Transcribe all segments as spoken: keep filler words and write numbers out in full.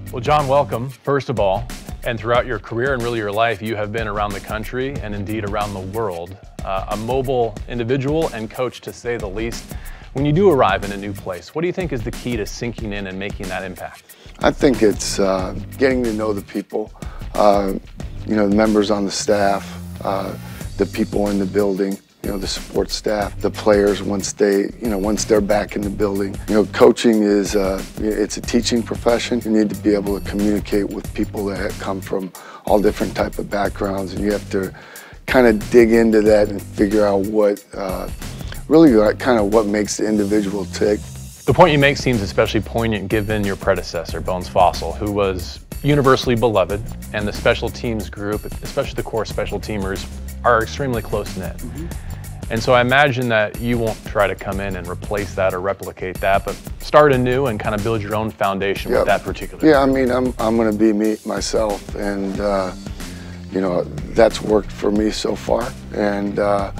Well, John, welcome, first of all. And throughout your career and really your life, you have been around the country and indeed around the world. Uh, a mobile individual and coach, to say the least. When you do arrive in a new place, what do you think is the key to sinking in and making that impact? I think it's uh, getting to know the people, uh, you know, the members on the staff, uh, the people in the building, you know, the support staff, the players once they, you know, once they're back in the building. You know, coaching is, uh, it's a teaching profession. You need to be able to communicate with people that come from all different type of backgrounds, and you have to kind of dig into that and figure out what, uh, really like kind of what makes the individual tick. The point you make seems especially poignant given your predecessor, Bones Fossil, who was universally beloved, and the special teams group, especially the core special teamers, are extremely close-knit. Mm-hmm. And so I imagine that you won't try to come in and replace that or replicate that, but start anew and kind of build your own foundation yep. with that particular Yeah, group. I mean, I'm, I'm going to be me, myself, and, uh, you know, that's worked for me so far. And, uh,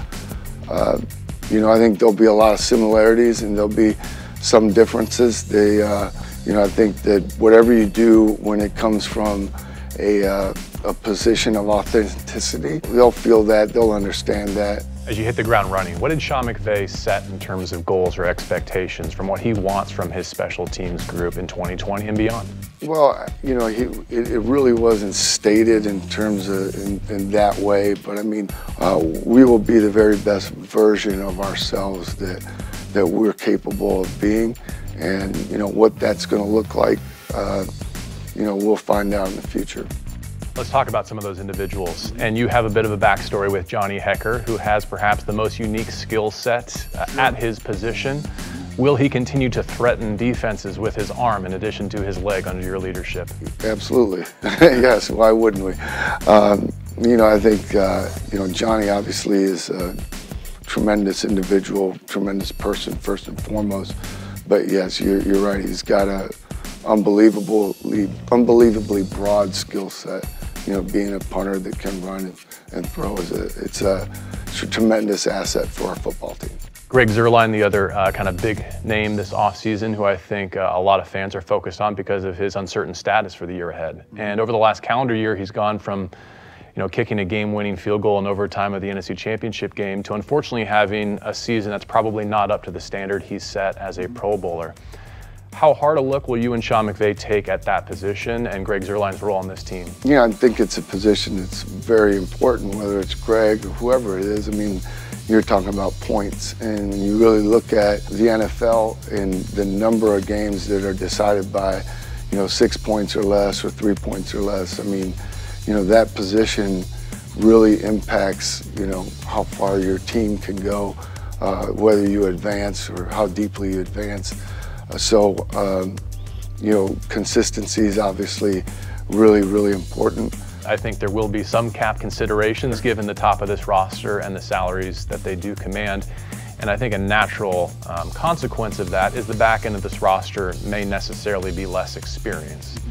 uh, you know, I think there'll be a lot of similarities and there'll be some differences. They, uh, you know, I think that whatever you do when it comes from a, uh, a position of authenticity, they'll feel that, they'll understand that. As you hit the ground running, what did Sean McVay set in terms of goals or expectations from what he wants from his special teams group in twenty twenty and beyond? Well, you know, he, it, it really wasn't stated in terms of in, in that way, but I mean, uh, we will be the very best version of ourselves that that we're capable of being, and you know what that's going to look like. Uh, you know, we'll find out in the future. Let's talk about some of those individuals. And you have a bit of a backstory with Johnny Hekker, who has perhaps the most unique skill set uh, at his position. Will he continue to threaten defenses with his arm in addition to his leg under your leadership? Absolutely. Yes, why wouldn't we? Um, you know, I think, uh, you know, Johnny obviously is a tremendous individual, tremendous person first and foremost. But yes, you're, you're right. He's got a unbelievably, unbelievably broad skill set. You know, being a punter that can run and, and throw is a, it's a, it's a tremendous asset for our football team. Greg Zuerlein, the other uh, kind of big name this offseason, who I think uh, a lot of fans are focused on because of his uncertain status for the year ahead. Mm-hmm. And over the last calendar year, he's gone from, you know, kicking a game-winning field goal in overtime of the N F C Championship game to unfortunately having a season that's probably not up to the standard he's set as a Pro Bowler. How hard a look will you and Sean McVay take at that position and Greg Zuerlein's role on this team? Yeah, I think it's a position that's very important, whether it's Greg or whoever it is. I mean, you're talking about points, and when you really look at the N F L and the number of games that are decided by, you know, six points or less or three points or less, I mean, you know, that position really impacts, you know, how far your team can go, uh, whether you advance or how deeply you advance. So, um, you know, consistency is obviously really, really important. I think there will be some cap considerations given the top of this roster and the salaries that they do command. And I think a natural um, consequence of that is the back end of this roster may necessarily be less experienced.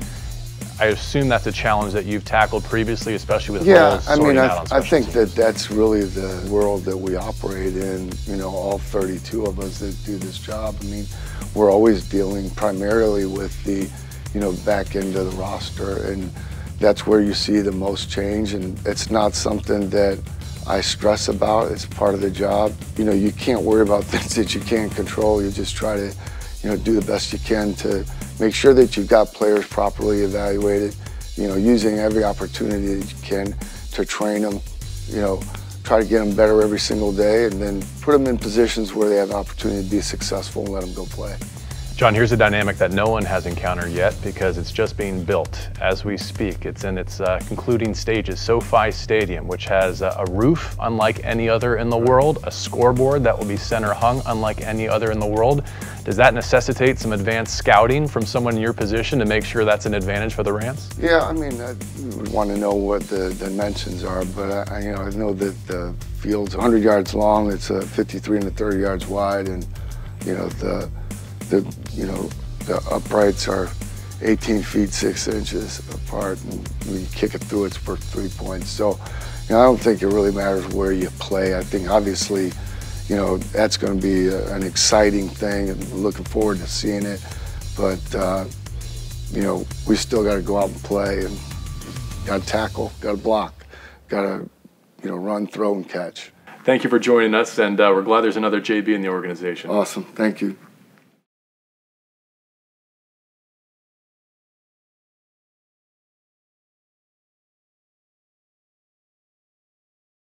I assume that's a challenge that you've tackled previously, especially with yeah, roles I mean, sorting I, out on I think teams. that that's really the world that we operate in. You know, all thirty-two of us that do this job. I mean, we're always dealing primarily with the, you know, back end of the roster, and that's where you see the most change. And it's not something that I stress about. It's part of the job. You know, you can't worry about things that you can't control. You just try to, you know, do the best you can to make sure that you've got players properly evaluated, you know, using every opportunity that you can to train them, you know, try to get them better every single day, and then put them in positions where they have an opportunity to be successful and let them go play. John, here's a dynamic that no one has encountered yet because it's just being built as we speak. It's in its uh, concluding stages. SoFi Stadium, which has a, a roof unlike any other in the world, a scoreboard that will be center hung unlike any other in the world. Does that necessitate some advanced scouting from someone in your position to make sure that's an advantage for the Rams? Yeah, I mean, I would want to know what the dimensions are, but I, you know, I know that the field's one hundred yards long. It's uh, fifty-three and a thirty yards wide, and you know the the you know the uprights are eighteen feet six inches apart, and when you kick it through, it's for three points. So, you know, I don't think it really matters where you play. I think obviously, you know, that's going to be a, an exciting thing, and looking forward to seeing it. But uh, you know, we still got to go out and play and got to tackle, got to block, got to, you know, run, throw, and catch. Thank you for joining us, and uh, we're glad there's another J B in the organization. Awesome. Thank you.